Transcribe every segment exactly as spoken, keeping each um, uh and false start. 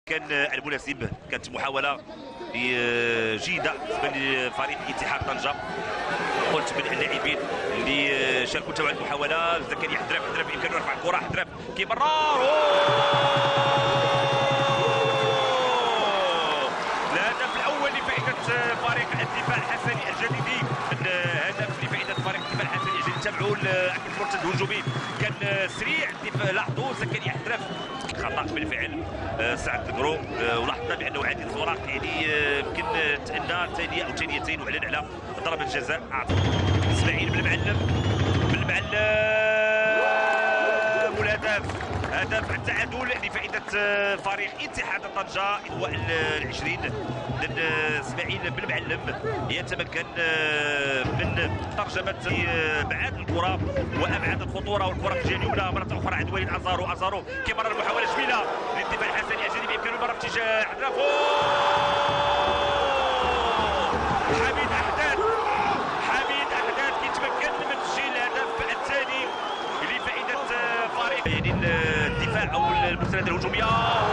كان المناسب. كانت محاوله جيده بالنسبه لفريق اتحاد طنجه. قلت من اللاعبين اللي شاركوا تبع المحاوله زكريا حدراف. حدراف بامكانه يرفع الكره. حدراف كيمرر الهدف الاول لفائده فريق الدفاع الحسني الجديدي. هدف لفائده فريق الدفاع الحسني الجديدي. تابعوا اكيد المرتد الهجومي كان سريع. لاحظوا زكريا حدراف خطا بالفعل سعد القرو. ولاحظنا بانه عادل زوراق يعني يمكن تأنى ثانيه او ثانيتين واعلن على ضربه جزاء. اسماعيل بالمعلم بالمعلم والهدف هدف التعادل لفائده فريق اتحاد طنجه. هو العشرين من اسماعيل بالمعلم يتمكن من ترجمه ابعاد الكره وابعاد الخطوره، والكره في الجهه اليمنى مره اخرى عند وليد ازارو. ازارو كيمرر محاوله جميله للدفاع الحسني الجديد بامكانه المره في اتجاه حدراف. حميد احداث حميد احداث كيتمكن من تسجيل الهدف الثاني لفائده فريق يعني الدفاع او المساندة الهجوميه.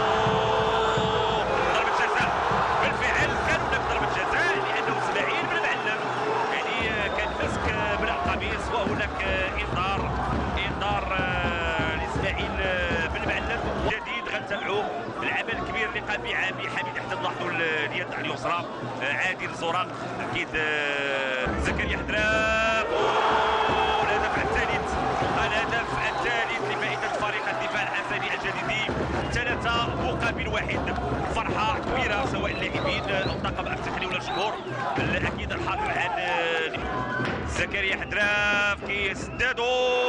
ضربة جزاء بالفعل. كان هناك ضربة جزاء لأنه اسماعيل بن معلم يعني كان ماسك من القميص، وهناك انذار انذار لاسماعيل بن معلم. جديد غنتابعوا العمل الكبير اللي قام به حميد حتى لاحظوا اليد اليسرى عادل زوراق اكيد زكريا حدراف. الهدف الثالث الهدف الثالث لفائدة فريق الدفاع الحسني الجديدي. ثلاثة مقابل واحد. فرحة كبيرة سواء اللاعبين أو الطاقم التقني ولا الجمهور أكيد الحاضر الآن. زكريا حدراف كيسددوا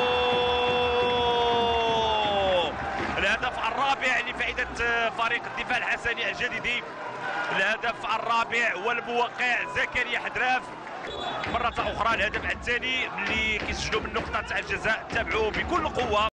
الهدف الرابع لفائدة فريق الدفاع الحسني الجديدي. الهدف الرابع والموقع زكريا حدراف. مرة أخرى الهدف الثاني اللي كيسجلوا من نقطة الجزاء. تابعوا بكل قوة.